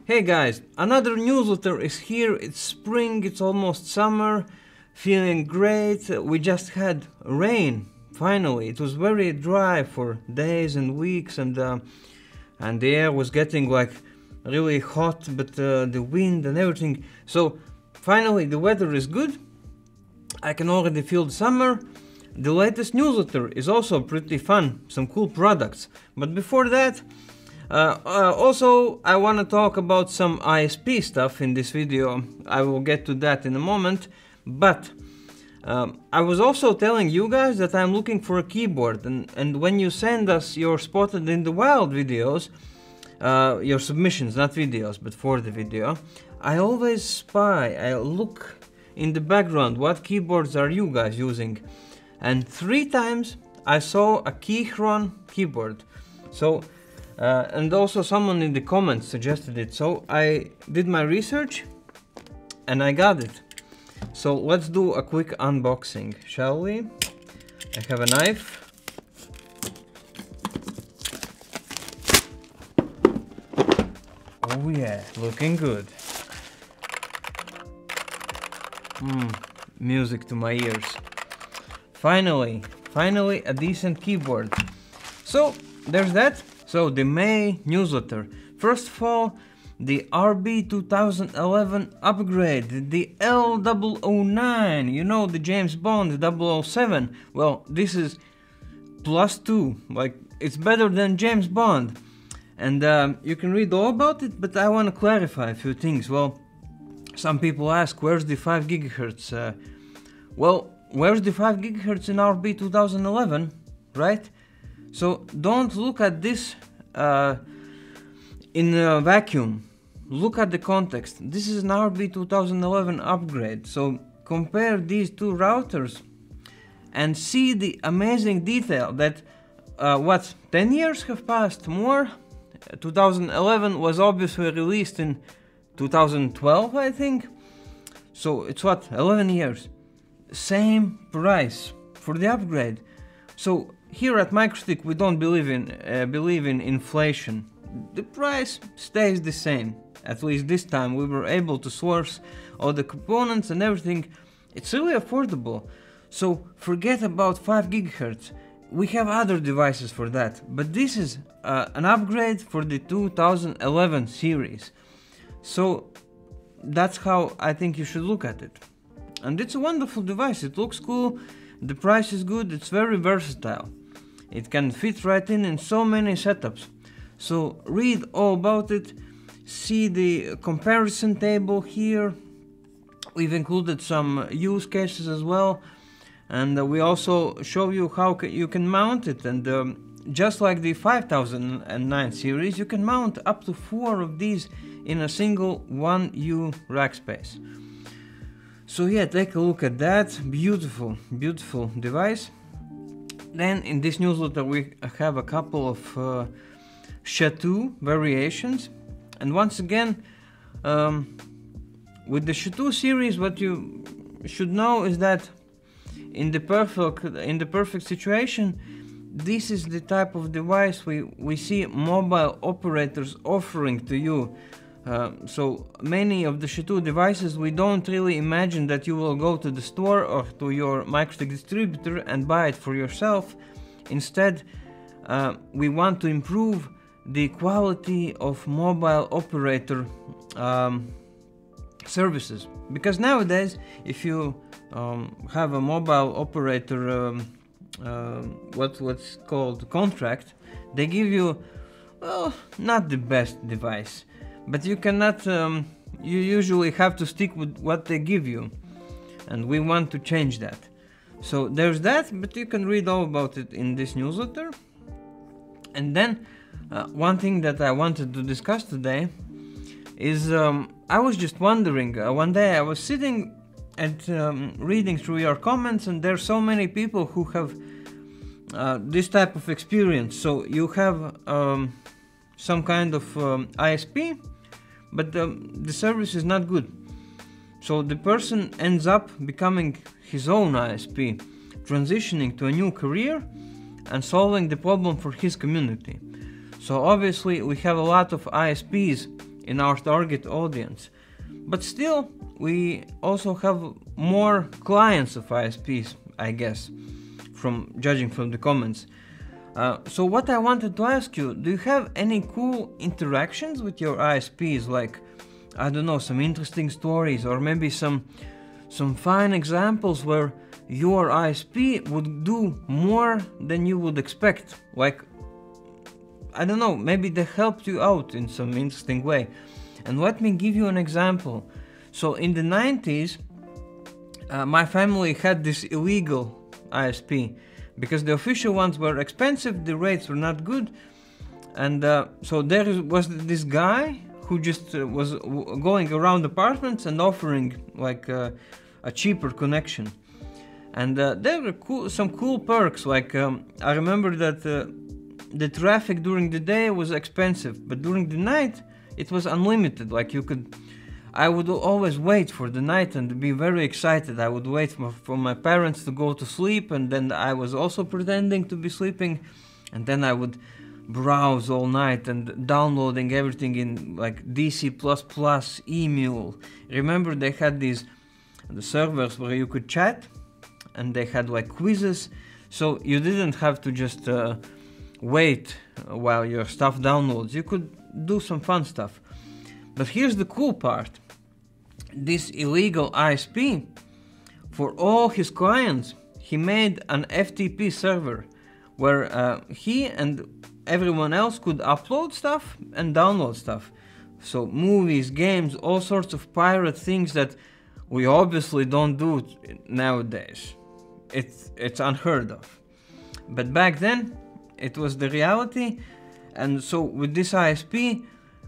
Hey guys, another newsletter is here. It's spring, it's almost summer, feeling great. We just had rain, finally. It was very dry for days and weeks, and the air was getting like really hot, but the wind and everything. So finally the weather is good. I can already feel the summer. The latest newsletter is also pretty fun, some cool products. But before that, also, I want to talk about some ISP stuff in this video. I will get to that in a moment. But I was also telling you guys that I'm looking for a keyboard. And when you send us your Spotted in the Wild videos, your submissions, not videos, but for the video, I always spy, I look in the background, what keyboards are you guys using? And 3 times I saw a Keychron keyboard. So and also someone in the comments suggested it, so I did my research and I got it. So let's do a quick unboxing, shall we? I have a knife. Oh yeah, looking good. Music to my ears. Finally a decent keyboard. So there's that. So the May newsletter. First of all, the RB 2011 upgrade, the L009, you know, the James Bond 007. Well, this is +2, like it's better than James Bond. And you can read all about it, but I want to clarify a few things. Well, some people ask, where's the 5 GHz? Well, where's the 5 GHz in RB 2011, right? So don't look at this in a vacuum. Look at the context. This is an RB 2011 upgrade. So compare these two routers and see the amazing detail that 10 years have passed, more? 2011 was obviously released in 2012, I think. So it's 11 years. Same price for the upgrade. So here at MicroStick we don't believe in inflation. The price stays the same. At least this time we were able to source all the components and everything. It's really affordable. So forget about 5 GHz. We have other devices for that. But this is an upgrade for the 2011 series. So that's how I think you should look at it. And it's a wonderful device. It looks cool. The price is good. It's very versatile. It can fit right in so many setups. So read all about it. See the comparison table here. We've included some use cases as well. And we also show you how you can mount it. And just like the 5009 series, you can mount up to 4 of these in a single 1U rack space. So yeah, take a look at that. Beautiful, beautiful device. Then in this newsletter we have a couple of SHA-2 variations. And once again, with the SHA-2 series, what you should know is that in the perfect situation, this is the type of device we see mobile operators offering to you. So many of the SHA-2 devices, we don't really imagine that you will go to the store or to your MicroStick distributor and buy it for yourself. Instead, we want to improve the quality of mobile operator services. Because nowadays, if you have a mobile operator what's called contract, they give you, well, not the best device. But you cannot, you usually have to stick with what they give you. And we want to change that. So there's that, but you can read all about it in this newsletter. And then, one thing that I wanted to discuss today is, I was just wondering, one day I was sitting and reading through your comments, and there are so many people who have this type of experience. So you have some kind of ISP, but the service is not good. So the person ends up becoming his own ISP, transitioning to a new career and solving the problem for his community. So obviously we have a lot of ISPs in our target audience. But still, we also have more clients of ISPs, I guess, from judging from the comments. So what I wanted to ask you, do you have any cool interactions with your ISPs, like, I don't know, some interesting stories, or maybe some fine examples where your ISP would do more than you would expect? Like, I don't know, maybe they helped you out in some interesting way. And let me give you an example. So in the 90s, my family had this illegal ISP, because the official ones were expensive, the rates were not good, and so there was this guy who just was going around apartments and offering like a cheaper connection. And there were some cool perks, like I remember that the traffic during the day was expensive, but during the night it was unlimited. Like I would always wait for the night and be very excited. I would wait for my parents to go to sleep, and then I was also pretending to be sleeping, and then I would browse all night and downloading everything in like DC++, Emule. Remember, they had the servers where you could chat, and they had like quizzes, so you didn't have to just wait while your stuff downloads. You could do some fun stuff. But here's the cool part. This illegal ISP, for all his clients, he made an FTP server where he and everyone else could upload stuff and download stuff. So movies, games, all sorts of pirate things that we obviously don't do nowadays. It's unheard of. But back then, it was the reality. And so with this ISP,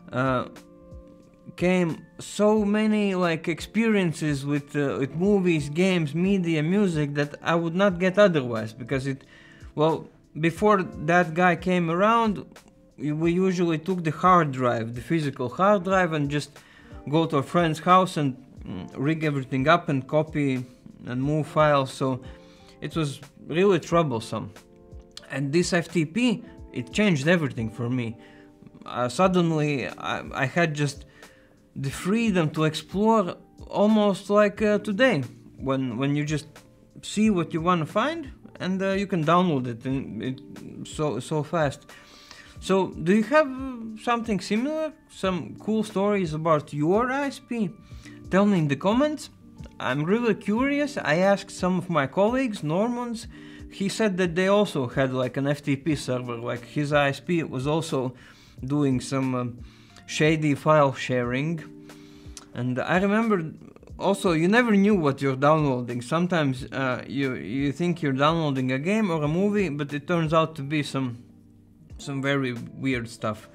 came so many like experiences with movies, games, media, music that I would not get otherwise, because before that guy came around, we usually took the hard drive, the physical hard drive, and just go to a friend's house and rig everything up and copy and move files. So it was really troublesome. And this FTP, it changed everything for me. Suddenly I had just the freedom to explore, almost like today, when you just see what you want to find, and you can download it, so fast. So do you have something similar, some cool stories about your ISP? Tell me in the comments. I'm really curious. I asked some of my colleagues, Normans. He said that they also had like an FTP server, like his ISP was also doing some shady file sharing. And I remember also, you never knew what you're downloading. Sometimes you think you're downloading a game or a movie, but it turns out to be some very weird stuff,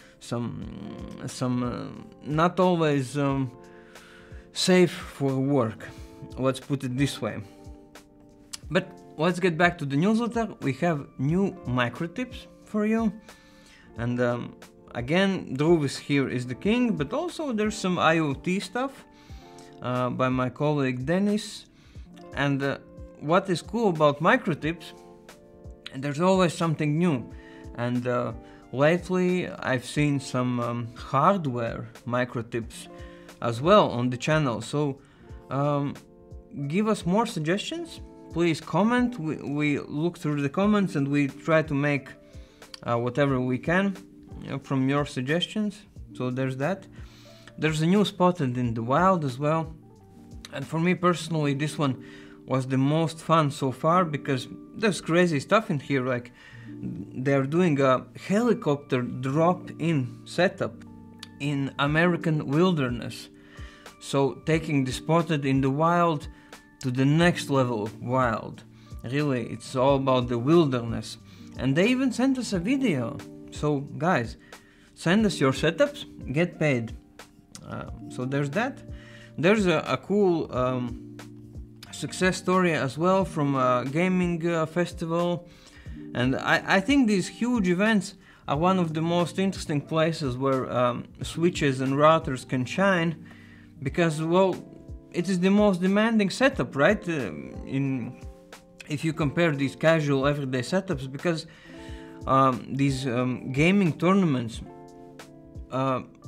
some not always safe for work, let's put it this way. But let's get back to the newsletter. We have new micro tips for you, and again, Druvis here is the king, but also there's some IoT stuff by my colleague Dennis. And what is cool about micro tips, there's always something new. And lately I've seen some hardware micro tips as well on the channel. So give us more suggestions. Please comment. We look through the comments and we try to make whatever we can from your suggestions. So there's that. There's a new Spotted in the Wild as well. And for me personally, this one was the most fun so far, because there's crazy stuff in here. Like they're doing a helicopter drop-in setup in American wilderness. So taking the Spotted in the Wild to the next level of wild. Really, it's all about the wilderness. And they even sent us a video. So guys, send us your setups, get paid. So there's that. There's a cool success story as well from a gaming festival. And I think these huge events are one of the most interesting places where switches and routers can shine, because, well, it is the most demanding setup, right? If you compare these casual everyday setups, because these gaming tournaments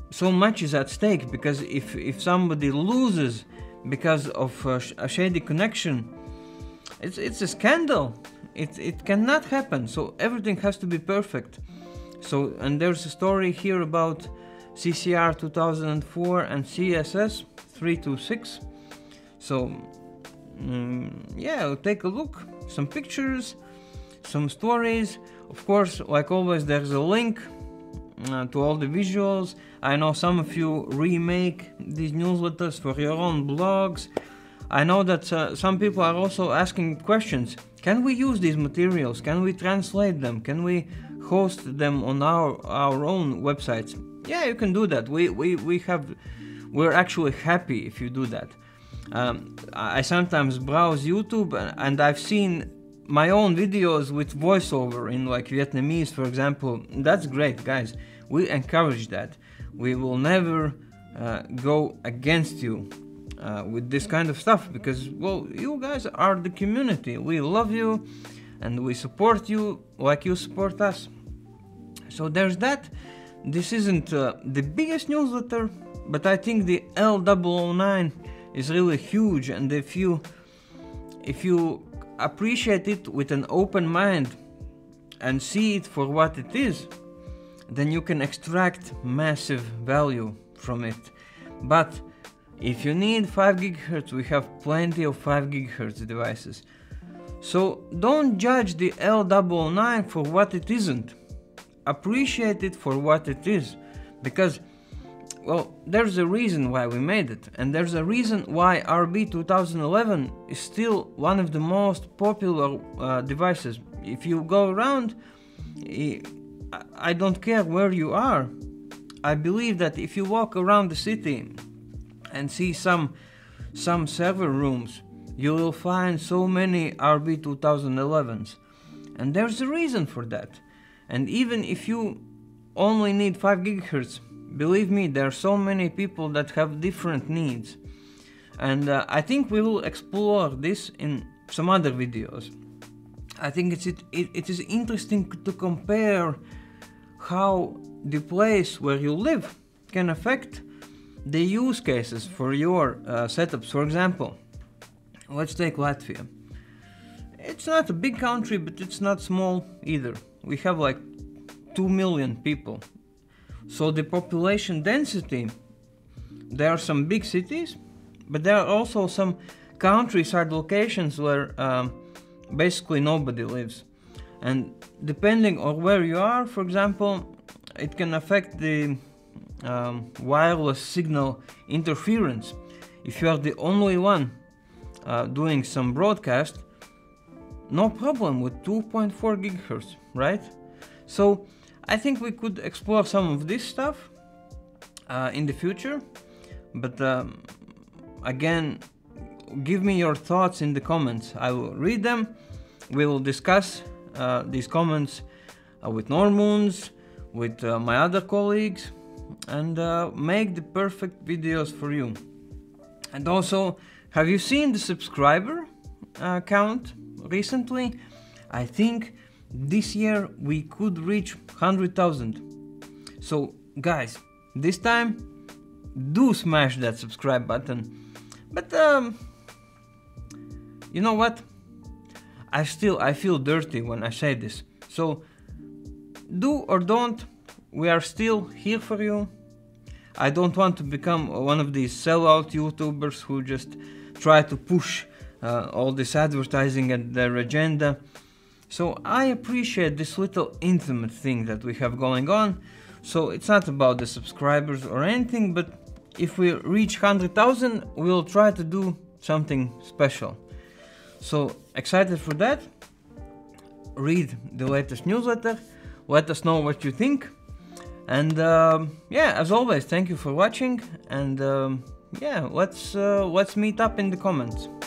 so much is at stake, because if somebody loses because of a shady connection, it's a scandal. It cannot happen. So everything has to be perfect. So, and there's a story here about CCR 2004 and CSS 326. So yeah, take a look, some pictures, some stories. Of course, like always, there's a link to all the visuals. I know some of you remake these newsletters for your own blogs. I know that some people are also asking questions. Can we use these materials? Can we translate them? Can we host them on our own websites? Yeah, you can do that. We're actually happy if you do that. I sometimes browse YouTube and I've seen my own videos with voiceover in like Vietnamese, for example. That's great, guys. We encourage that. We will never go against you with this kind of stuff, because, well, you guys are the community. We love you and we support you like you support us. So there's that. This isn't the biggest newsletter, but I think the L009 is really huge, and if you appreciate it with an open mind and see it for what it is, then you can extract massive value from it. But if you need 5 GHz, we have plenty of 5 GHz devices. So don't judge the L009 for what it isn't. Appreciate it for what it is, because, well, there's a reason why we made it, and there's a reason why RB 2011 is still one of the most popular devices. If you go around, I don't care where you are. I believe that if you walk around the city and see some server rooms, you will find so many RB 2011s, and there's a reason for that. And even if you only need 5 GHz, believe me, there are so many people that have different needs. And I think we will explore this in some other videos. I think it is interesting to compare how the place where you live can affect the use cases for your setups. For example, let's take Latvia. It's not a big country, but it's not small either. We have like 2 million people. So the population density, there are some big cities, but there are also some countryside locations where basically nobody lives. And depending on where you are, for example, it can affect the wireless signal interference. If you are the only one doing some broadcast, no problem with 2.4 GHz, right? So I think we could explore some of this stuff in the future, but again, give me your thoughts in the comments. I will read them. We will discuss these comments with Normoons, with my other colleagues, and make the perfect videos for you. And also, have you seen the subscriber count recently? I think this year we could reach 100,000. So guys, this time do smash that subscribe button. But you know what? I feel dirty when I say this. So do or don't, we are still here for you. I don't want to become one of these sellout YouTubers who just try to push all this advertising and their agenda. So I appreciate this little intimate thing that we have going on. So it's not about the subscribers or anything, but if we reach 100,000, we'll try to do something special. So excited for that. Read the latest newsletter. Let us know what you think. And yeah, as always, thank you for watching. And yeah, let's meet up in the comments.